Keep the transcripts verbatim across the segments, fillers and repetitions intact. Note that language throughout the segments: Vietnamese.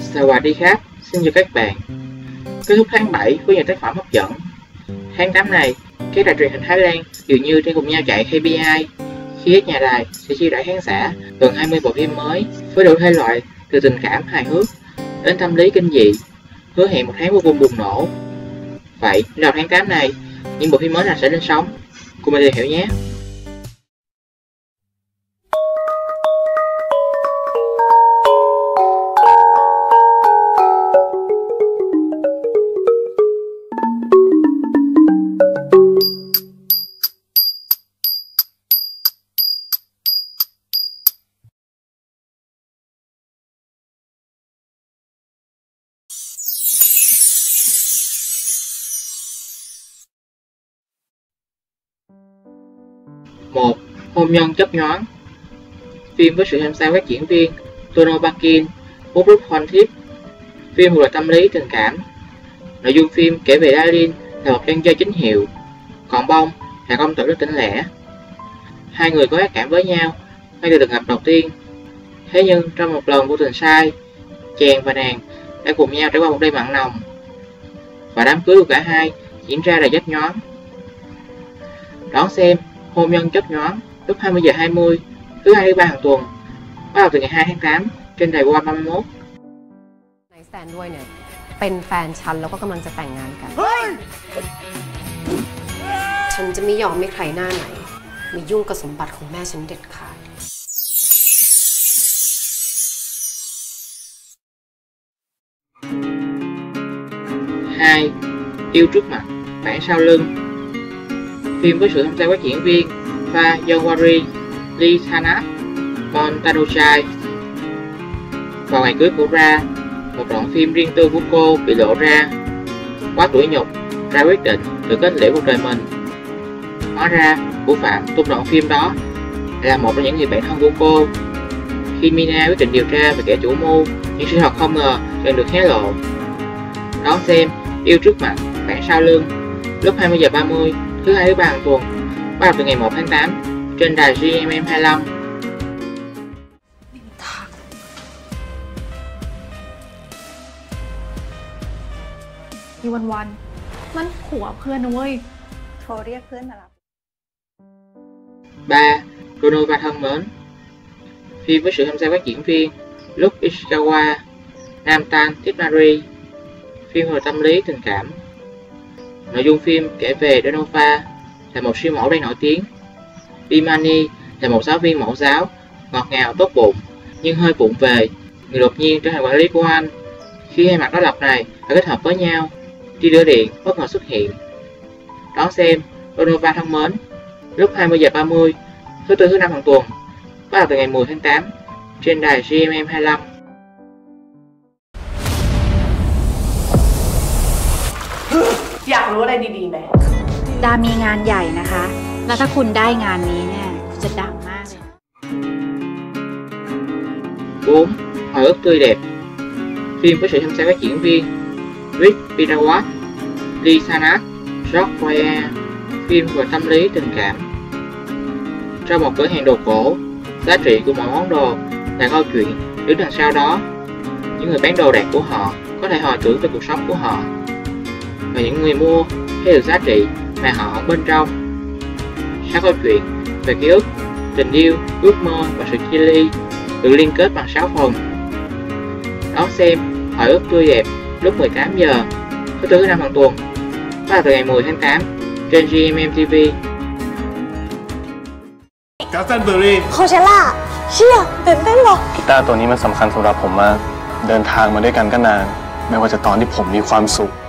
Sawadee, xin chào các bạn. Kết thúc tháng bảy với nhiều tác phẩm hấp dẫn. Tháng tám này, các đài truyền hình Thái Lan dường như đang cùng nhau chạy K P I khi các nhà đài sẽ chiêu đãi khán giả gần hai mươi bộ phim mới với đủ thể loại từ tình cảm hài hước đến tâm lý kinh dị, hứa hẹn một tháng vô cùng bùng nổ. Vậy, đầu tháng tám này, những bộ phim mới nào sẽ lên sóng? Cùng mình tìm hiểu nhé! một. Hôn nhân chấp nhoáng. Phim với sự tham gia các diễn viên Tono Bakin, Bobruk Honthip. Phim một loại tâm lý tình cảm. Nội dung phim kể về Darlene là một dân chơi chính hiệu, còn Bong là công tử rất tỉnh lẻ. Hai người có ác cảm với nhau ngay từ lần gặp đầu tiên. Thế nhưng trong một lần vô tình sai, chàng và nàng đã cùng nhau trải qua một đêm mặn nồng, và đám cưới của cả hai diễn ra đầy chấp nhoáng. Đón xem Hôn nhân chấp nhoáng lúc hai mươi giờ hai mươi thứ hai thứ ba hàng tuần, bắt đầu từ ngày hai tháng tám trên đài One ba mươi mốt. ไนท์สแตนด้วยเนี่ยเป็นแฟนฉันแล้วก็กำลังจะแต่งงานกันฉันจะไม่ยอมให้ใครหน้าไหนมายุ่งกับสมบัติของแม่ฉันเด็ดขาด hai. Yêu trước mặt, bản sau lưng. Phim với sự tham gia các diễn viên Fa Yongwari, Lee Thanat, Bon Tanuchai. Vào ngày cưới của Ra, một đoạn phim riêng tư của cô bị lộ ra. Quá tủi nhục, Ra quyết định tự kết liễu cuộc đời mình. Hóa ra, thủ phạm tung đoạn phim đó là một trong những người bạn thân của cô. Khi Mina quyết định điều tra về kẻ chủ mưu, những sự thật không ngờ dần được hé lộ. Đón xem Yêu trước mặt, bản sau lưng lúc hai mươi giờ ba mươi thứ hai thứ ba hàng tuần, bắt đầu từ ngày một tháng tám trên đài G M M hai mươi lăm. มีวันๆมันผัวเพื่อนนะเว้ยโทรเรียกเพื่อนมารับ ba. Ronova thân mến. Phim với sự tham gia các diễn viên Luke Ishikawa, Namtan Tipnari. Phim về tâm lý tình cảm. Nội dung phim kể về Donova là một siêu mẫu đang nổi tiếng. Bimani là một giáo viên mẫu giáo, ngọt ngào tốt bụng nhưng hơi vụng về, người đột nhiên trở thành quản lý của anh. Khi hai mặt đối lập này phải kết hợp với nhau, tia lửa điện bất ngờ xuất hiện. Đón xem Donova thân mến lúc hai mươi giờ ba mươi thứ tư thứ năm hàng tuần, bắt đầu từ ngày mười tháng tám trên đài G M M hai mươi lăm. อยากรู้อะไรดีๆไหมดามีงานใหญ่นะคะแล้วถ้าคุณได้งานนี้เนี่ยจะดังมากเลย bốn. Hồi ức tươi đẹp. Phim với sự tham gia các diễn viên Rick Pirawat, Lee Thanat, George Roya. Phim về tâm lý tình cảm. Trong một cửa hàng đồ cổ, giá trị của mọi món đồ là câu chuyện đứng đằng sau đó. Những người bán đồ đạc của họ có thể hồi tưởng về cuộc sống của họ, và những người mua thấy được giá trị mà họ ở bên trong. Sáu câu chuyện về ký ức, tình yêu, ước mơ và sự chia ly được liên kết bằng sáu phần. Đón xem Hồi ức tươi đẹp lúc mười tám giờ thứ tư thứ năm hàng tuần, bắt đầu từ ngày mười tháng tám trên G M M T V. กัสตันเบอร์รี่โคเชล่าเชี่ยตื่นเต้นหรอกีตาร์ตัวนี้มันสำคัญสำหรับผมมากเดินทางมาด้วยกันก็นานไม่ว่าจะตอนที่ผมมีความสุข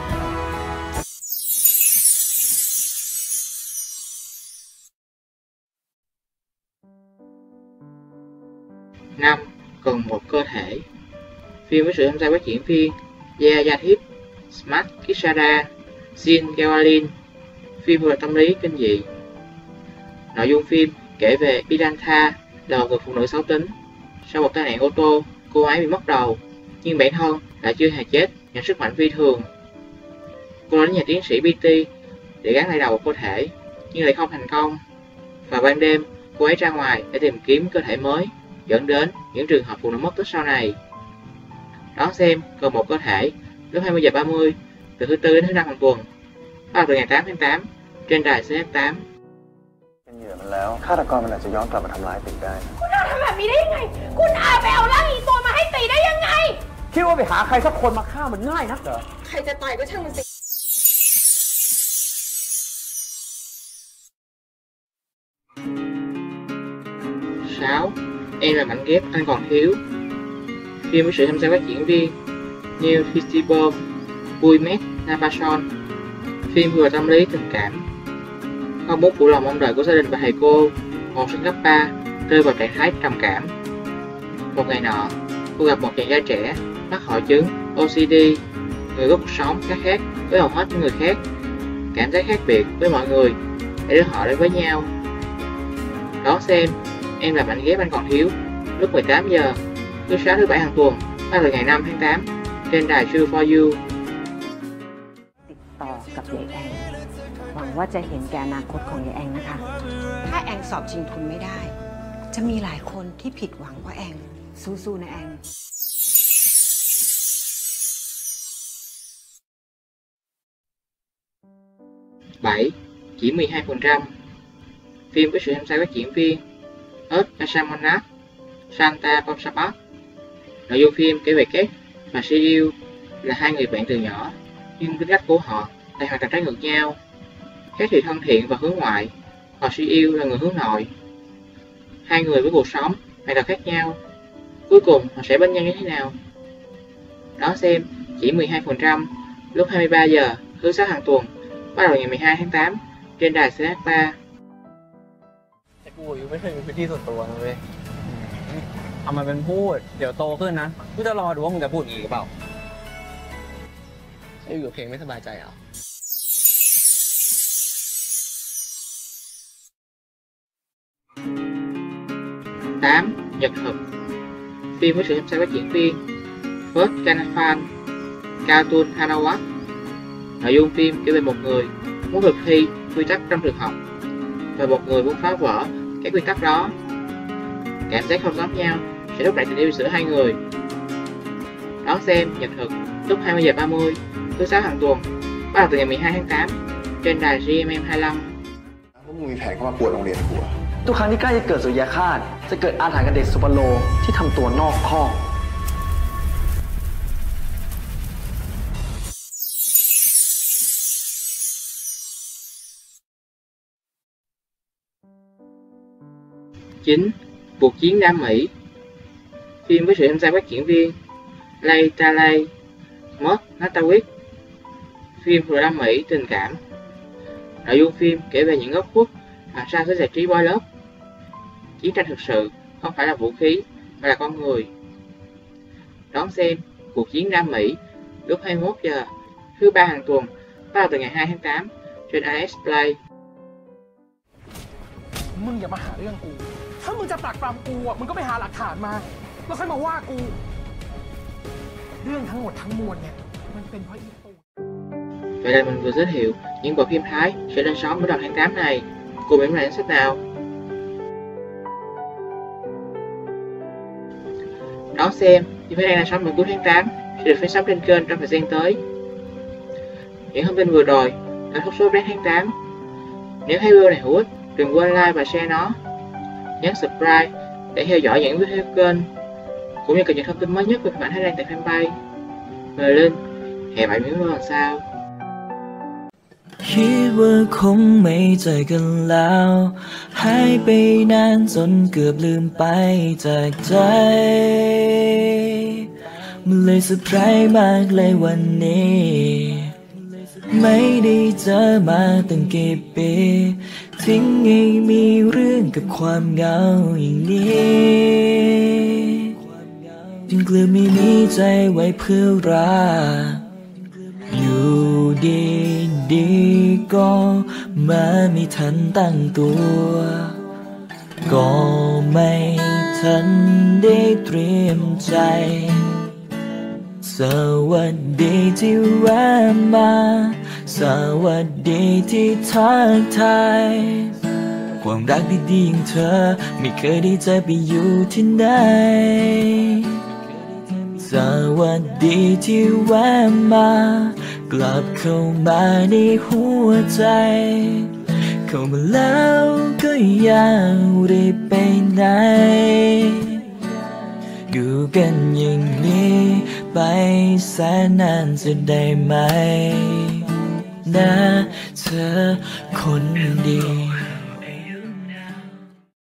năm. Cần một cơ thể. Phim với sự tham gia các diễn viên Ya Yathip, Smart Kishara, Jin Gawalin. Phim về tâm lý kinh dị. Nội dung phim kể về Pilantha là một người phụ nữ xấu tính. Sau một tai nạn ô tô, cô ấy bị mất đầu, nhưng bản thân lại chưa hề chết nhờ sức mạnh phi thường. Cô đến nhà tiến sĩ pê tê để gắn lại đầu một cơ thể, nhưng lại không thành công. Và ban đêm, cô ấy ra ngoài để tìm kiếm cơ thể mới, dẫn đến những trường hợp phụ nữ mất tích sau này. Đón xem Cầu một cơ thể lúc hai mươi giờ ba mươi từ thứ tư đến thứ năm hàng tuần, bắt đầu từ ngày tám tháng tám trên đài xê ép tám. เป็นเหยื่อมันแล้วฆาตกรมันอาจจะย้อนกลับมาทำร้ายตีได้นะคุณอาทำแบบนี้ได้ยังไงคุณอาไปเอาร่างอีตัวมาให้ตีได้ยังไงคิดว่าไปหาใครสักคนมาฆ่ามันง่ายนักเหรอใครจะตายก็ช่างมันสิ sáu. Em là mảnh ghép anh còn thiếu. Phim với sự tham gia các diễn viên như Fistibom, Buimet, Navason. Phim vừa tâm lý tình cảm, không muốn phụ lòng mong đợi của gia đình và thầy cô. Học sinh cấp ba rơi vào trạng thái trầm cảm. Một ngày nọ, cô gặp một chàng trai trẻ mắc hội chứng ô xê đê, người có cuộc sống khác khác với hầu hết những người khác, cảm giác khác biệt với mọi người để đưa họ đến với nhau. Đón xem Em là mảnh ghép anh còn thiếu lúc mười tám giờ thứ sáu thứ bảy hàng tuần, bắt đầu ngày năm tháng tám trên đài True for You. ติดต่อกับยายแองหวังว่าจะเห็นแก่อนาคตของยายแองนะคะถ้าแองสอบชิงทุนไม่ได้จะมีหลายคนที่ผิดหวังเพราะแองสู้ๆนะแอง bảy. Chỉ mười hai phần trăm. Phim với sự tham gia các diễn viên Ed Kasamonat, Santa Ponsapat. Nội dung phim kể về Kate và Siêu là hai người bạn từ nhỏ, nhưng tính cách của họ lại hoàn toàn trái ngược nhau. Kate thì thân thiện và hướng ngoại, còn Siêu là người hướng nội. Hai người với cuộc sống hoàn toàn khác nhau, cuối cùng họ sẽ bên nhau như thế nào? Đón xem Chỉ mười hai phần trăm lúc hai mươi ba giờ thứ sáu hàng tuần, bắt đầu ngày mười hai tháng tám trên đài xê ép ba. กูอยู่ไม่เคยมีพื้นที่ส่วนตัวนะเว้ยเอามาเป็นพูดเดี๋ยวโตขึ้นนะกูจะรอดูว่ามึงจะพูดอีกหรือเปล่าไอ้อยู่กับเพลงไม่สบายใจเหรอ tám. Nhật thực. Phim với sự tham gia các diễn viên Phớt Kanafan, Cartoon Hanawat. Nội dung phim kể về một người muốn thực thi quy tắc trong trường học và một người muốn phá vỡ các quy tắc đó. Cảm giác không giống nhau sẽ thúc đẩy tình yêu giữa hai người. Đón xem Nhật thực lúc hai mươi giờ ba mươi thứ sáu hàng tuần, bắt đầu từ ngày mười hai tháng tám trên đài giê em em hai mươi lăm. พวกมึงมีแผนเข้ามาปวดโรงเรียนกูทุกครั้งที่ใกล้จะเกิดสุริยคราสจะเกิดอาถรรพ์กับเด็กสุปโลที่ทำตัวนอกข้อก chín. Cuộc chiến Nam Mỹ. Phim với sự tham gia các diễn viên Lay Talay, Mod Natawik. Phim vừa Nam Mỹ tình cảm. Nội dung phim kể về những góc khuất làm sao giới giải trí boy love. Chiến tranh thực sự không phải là vũ khí mà là con người. Đón xem Cuộc chiến Nam Mỹ lúc hai mươi mốt giờ thứ ba hàng tuần, bắt đầu từ ngày hai tháng tám trên i ét Play. มึงอย่ามาหาเรื่องกูถ้ามึงจะปรักปรำกูอ่ะมึงก็ไปหาหลักฐานมาแล้วค่อยมาว่ากูเรื่องทั้งหมดทั้งมวลเนี่ยมันเป็นเพราะอีตู Vậy là mình vừa giới thiệu những bộ phim Thái sẽ lên sóng vào đầu tháng tám này. Cùng điểm lại danh sách nào. Đón xem phim Thái đang lên sóng vào cuối tháng tám sẽ được phát sóng trên kênh trong thời gian tới. Những thông tin vừa rồi là thông số tháng tám. Nếu thấy video này hữu ích, đừng quên like và share nó. Nhấn subscribe để theo dõi những video kênh cũng như cập nhật thông tin mới nhất về phim ảnh Thái Lan tại fanpage. Mời Linh, hẹn bạn những video lần sau. คิดว่าคงไม่เจอกันแล้วหายไปนานจนเกือบลืมไปจากใจมันเลยเซอร์ไพรส์มากเลยวันนี้ไม่ได้เจอมาตั้งกี่ปีทิ้งให้มีเรื่องกับความเหงาอย่างนี้จึงกลืมไม่มีใจไว้เพื่อรักอยู่ดีดีก็มาไม่ทันตั้งตัวก็ไม่ทันได้เตรียมใจสวัสดีที่แวะมาสวัสดีที่ทักทายความรักดีๆอย่างเธอไม่เคยได้เจอไปอยู่ที่ไหนสสวัสดีที่แวะมากลับเข้ามาในหัวใจเข้ามาแล้วก็ยังรีบไปไหนอยู่กันอย่างนี้ไปแสนนานจะได้ไหมนะเธอคนดี